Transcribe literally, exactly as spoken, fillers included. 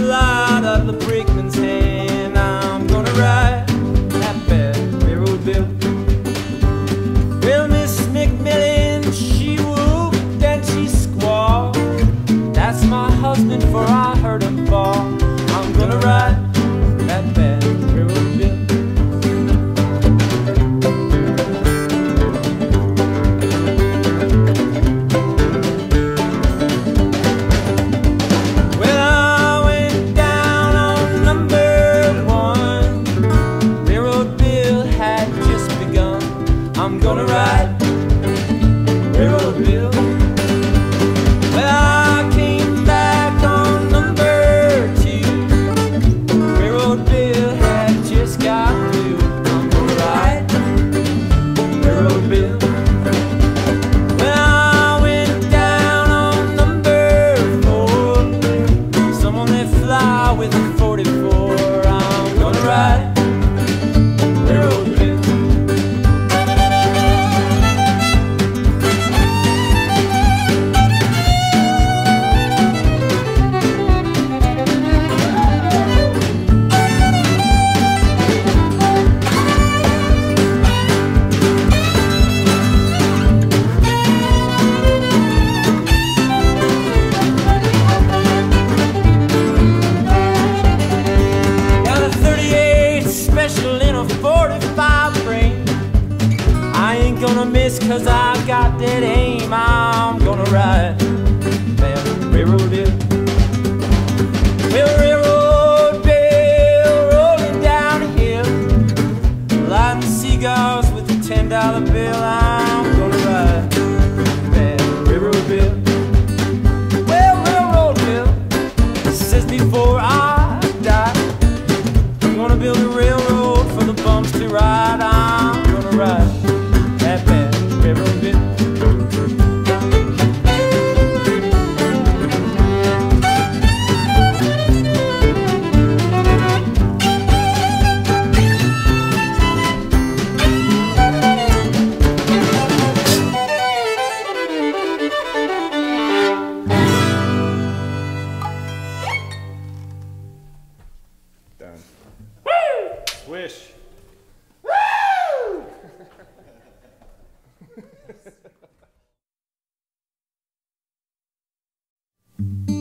light out of the brakeman's hand. I'm gonna ride that bad railroad bill. Well, Miss McMillan, she whooped and she squawked. That's my husband, for I heard him fall. I'm gonna ride that bad railroad bill. I'm gonna ride railroad bill. Well, I came back on number two. Railroad bill had just got through. I'm gonna ride railroad bill. Well, I went down on number four. Someone that fly with a forty-four. I'm gonna ride railroad bill. Gonna miss, cause I've got that aim. I'm gonna ride that railroad bill. Well, railroad bill rolling down the hill, lighting seagulls with a ten dollar bill. I'm gonna ride that railroad bill. Well, railroad bill says before I die, I'm gonna build a railroad for the bums to ride. I'm gonna ride that bad railroad bill. Done. Woo! Swish. Woo!